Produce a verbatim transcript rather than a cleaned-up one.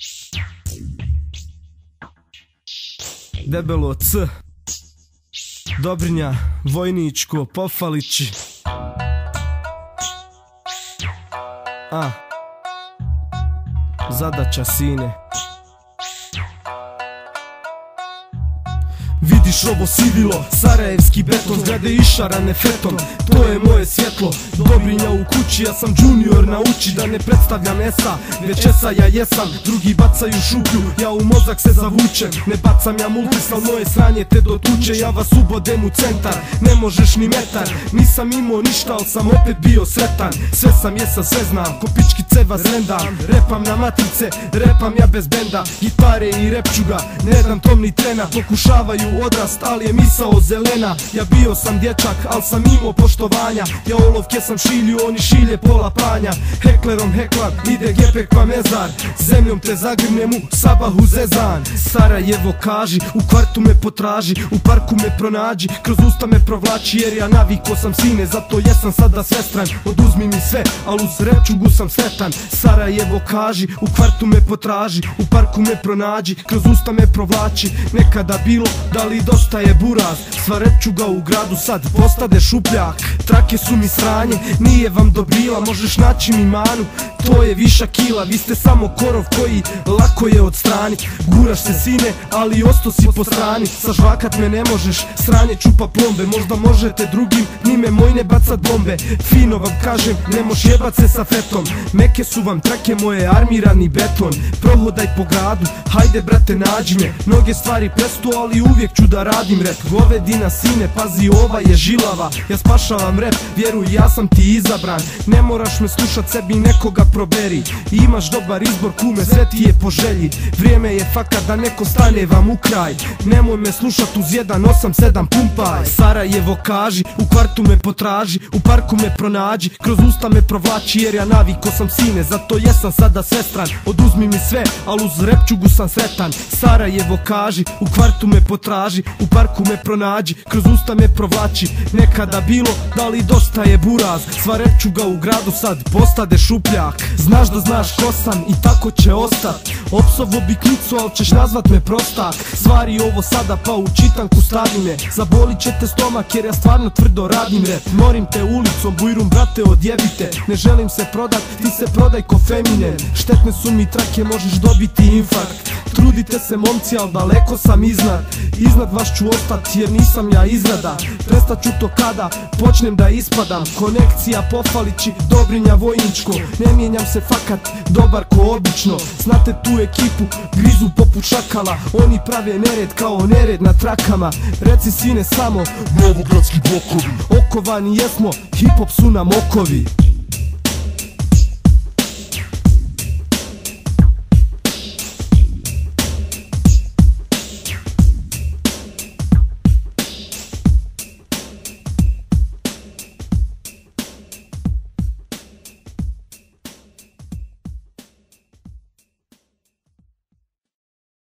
Debelo C, Dobrinja, Vojničko, Pofalići. A, zadaća sine. Vidiš ovo sivilo, sarajevski beton, zgrade išarane fetom, to je moje svjetlo. Dobrinja u kući, ja sam junior, nauči da ne predstavljam esa, već esa ja jesam. Drugi bacaju šuplju, ja u mozak se zavučem. Ne bacam ja multis, al moje sranje te dotuče. Ja vas ubodem u centar, ne možeš ni metar. Nisam imao ništa, al sam opet bio sretan. Sve sam jesa, sve znam, ko pičkice vas rendam. Repam na matrice, repam ja bez benda. Gitare i repčuga, ne dam tom ni trena. Pokušavaju odrast, ali je misao zelena. Ja bio sam dječak, al sam imao poštovanja. Ja olovke sam šilju, oni šilje pola pranja. Heklerom heklar, ide gepek pa mezar. Zemljom te zagrnem u sabahu zezan. Sarajevo kaži, u kvartu me potraži, u parku me pronađi, kroz usta me provlači. Jer ja naviko sam sine, zato jesam sada svestran. Oduzmi mi sve, al uz repčugu sam sretan. Sarajevo kaži, u kvartu me potraži, u parku me pronađi, kroz usta me provlači. Nekada bilo, da li dosta je buraz, sva repčuga u gradu sad postade šupljak. Trake su mi sranje, nije vam dobrila, možeš naći mi manu, to je viša kila. Vi ste samo korov koji lako je odstranit. Guraš se sine, ali osto si po strani. Sažvakat me ne možeš, sranje čupa plombe. Možda možete drugim, njime moj ne bacat bombe. Fino vam kažem, ne moš jebat se sa fetom. Meke su vam trake moje, armirani beton. Prohodaj po gradu, hajde brate nađi me. Mnoge stvari prestu, ali uvijek ću da radim rep. Govedina sine, pazi ova je žilava. Ja spašavam rep, vjeruj ja sam ti izabran. Ne moraš me slušat, sebi nekoga proberi. Imaš dobar izbor kume, sve ti je po želji. Vrijeme je fakat da neko stane vam u kraj. Nemoj me slušat uz jedan osam sedam pumpaj. Sarajevo kaži, u kvartu me potraži, u parku me pronađi, kroz usta me provlači. Jer ja naviko sam sine, zato jesam sada svestran. Oduzmi mi sve, al uz repčugu sam sretan. Sarajevo kaži, u kvartu me potraži, u parku me pronađi, kroz usta me provlači. Nekada bilo, da li dosta je buraz, sva repčuga u gradu sad postade šupljak. Znaš da znaš ko sam i tako će ostat. Opsovo bi klicu, al ćeš nazvat me prostak. Stvari ovo sada pa u čitanku stavi me. Zabolit će te stomak jer ja stvarno tvrdo radim rep. Morim te ulicom, bujrum brate odjebite. Ne želim se prodat, ti se prodaj ko feminen. Štetne su mi trake, možeš dobiti infarkt. Trudite se momci, al daleko sam iznad. Iznad vas ću ostat jer nisam ja izrada. Prestat ću to kada počnem da ispadam. Konekcija Pofalići, Dobrinja, Vojničko. Ne mijenjam se fakat, dobar ko obično. Znate tu ekipu, grizu poput šakala. Oni prave nered kao nered na trakama. Reci sine samo, novogradski blokovi. Okovani jesmo, hip hop su nam okovi.